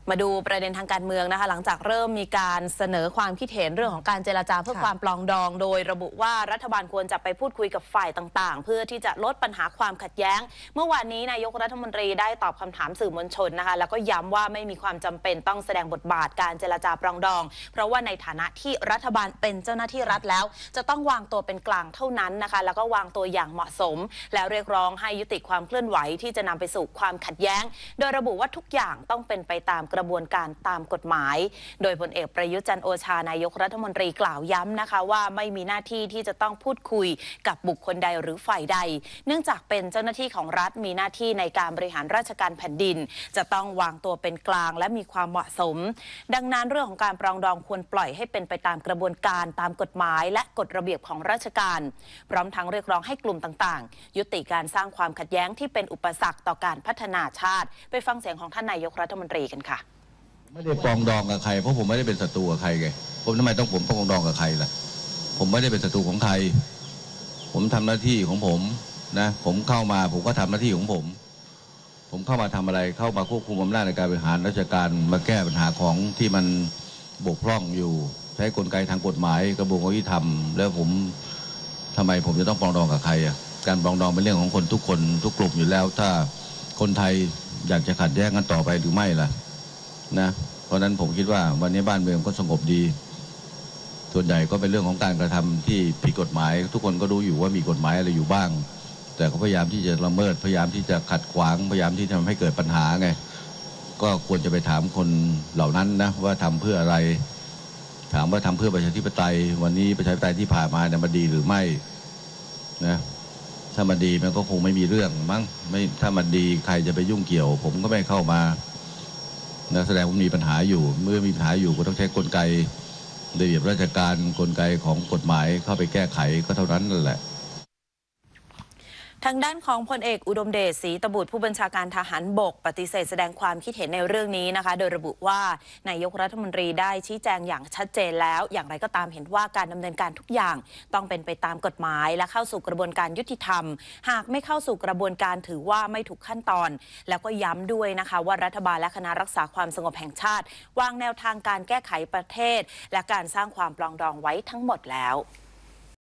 มาดูประเด็นทางการเมืองนะคะหลังจากเริ่มมีการเสนอความคิดเห็นเรื่องของการเจรจาเพื่อความปลองดองโดยระบุว่ารัฐบาลควรจะไปพูดคุยกับฝ่ายต่างๆเพื่อที่จะลดปัญหาความขัดแย้งเมื่อวานนี้นายกรัฐมนตรีได้ตอบคำถามสื่อมวลชนนะคะแล้วก็ย้ำว่าไม่มีความจำเป็นต้องแสดงบทบาทการเจรจาปลองดองเพราะว่าในฐานะที่รัฐบาลเป็นเจ้าหน้าที่รัฐแล้วจะต้องวางตัวเป็นกลางเท่านั้นนะคะแล้วก็วางตัวอย่างเหมาะสมแล้วเรียกร้องให้ยุติความเคลื่อนไหวที่จะนำไปสู่ความขัดแย้งโดยระบุว่าทุกอย่างต้องเป็นไปตามกระบวนการตามกฎหมายโดยพลเอกประยุทธ์จันทร์โอชานายกรัฐมนตรีกล่าวย้ำนะคะว่าไม่มีหน้าที่ที่จะต้องพูดคุยกับบุคคลใดหรือฝ่ายใดเนื่องจากเป็นเจ้าหน้าที่ของรัฐมีหน้าที่ในการบริหารราชการแผ่นดินจะต้องวางตัวเป็นกลางและมีความเหมาะสมดังนั้นเรื่องของการปรองดองควรปล่อยให้เป็นไปตามกระบวนการตามกฎหมายและกฎระเบียบของราชการพร้อมทั้งเรียกร้องให้กลุ่มต่างๆยุติการสร้างความขัดแย้งที่เป็นอุปสรรคต่อการพัฒนาชาติไปฟังเสียงของท่านนายกรัฐมนตรีกันค่ะไม่ได้ปรองดองกับใครเพราะผมไม่ได้เป็นศัตรูกับใครไงผมทำไมต้องผมปรองดองกับใครล่ะผมไม่ได้เป็นศัตรูของใครผมทำหน้าที่ของผมนะผมเข้ามาผมก็ทำหน้าที่ของผมเข้ามาทำอะไรเข้ามาควบคุมอำนาจในการบริหารราชการมาแก้ปัญหาของที่มันบกพร่องอยู่ใช้กลไกทางกฎหมายกระบวนการยุติธรรมแล้วผมทำไมผมจะต้องปรองดองกับใครอ่ะการปรองดองเป็นเรื่องของคนทุกคนทุกกลุ่มอยู่แล้วถ้าคนไทยอยากจะขัดแย้งกันต่อไปหรือไม่ล่ะนะเพราะนั้นผมคิดว่าวันนี้บ้านเมืองก็สงบดีส่วนใหญ่ก็เป็นเรื่องของการกระทำที่ผิดกฎหมายทุกคนก็รู้อยู่ว่ามีกฎหมายอะไรอยู่บ้างแต่ก็พยายามที่จะละเมิดพยายามที่จะขัดขวางพยายามที่จะทำให้เกิดปัญหาไงก็ควรจะไปถามคนเหล่านั้นนะว่าทำเพื่ออะไรถามว่าทำเพื่อประชาธิปไตยวันนี้ประชาธิปไตยที่ผ่านมาเนี่ยมันดีหรือไม่นะถ้ามันดีมันก็คงไม่มีเรื่องมั้งไม่ถ้ามันดีใครจะไปยุ่งเกี่ยวผมก็ไม่เข้ามานะแสดงว่ามีปัญหาอยู่เมื่อมีปัญหาอยู่ก็ต้องใช้กลไกระเบียบราชการกลไกของกฎหมายเข้าไปแก้ไขก็เท่านั้นนั่นแหละทางด้านของพลเอกอุดมเดชศรีตบุตรผู้บัญชาการทหารบกปฏิเสธแสดงความคิดเห็นในเรื่องนี้นะคะโดยระบุว่านายกรัฐมนตรีได้ชี้แจงอย่างชัดเจนแล้วอย่างไรก็ตามเห็นว่าการดำเนินการทุกอย่างต้องเป็นไปตามกฎหมายและเข้าสู่กระบวนการยุติธรรมหากไม่เข้าสู่กระบวนการถือว่าไม่ถูกขั้นตอนแล้วก็ย้ำด้วยนะคะว่ารัฐบาลและคณะรักษาความสงบแห่งชาติวางแนวทางการแก้ไขประเทศและการสร้างความปรองดองไว้ทั้งหมดแล้ว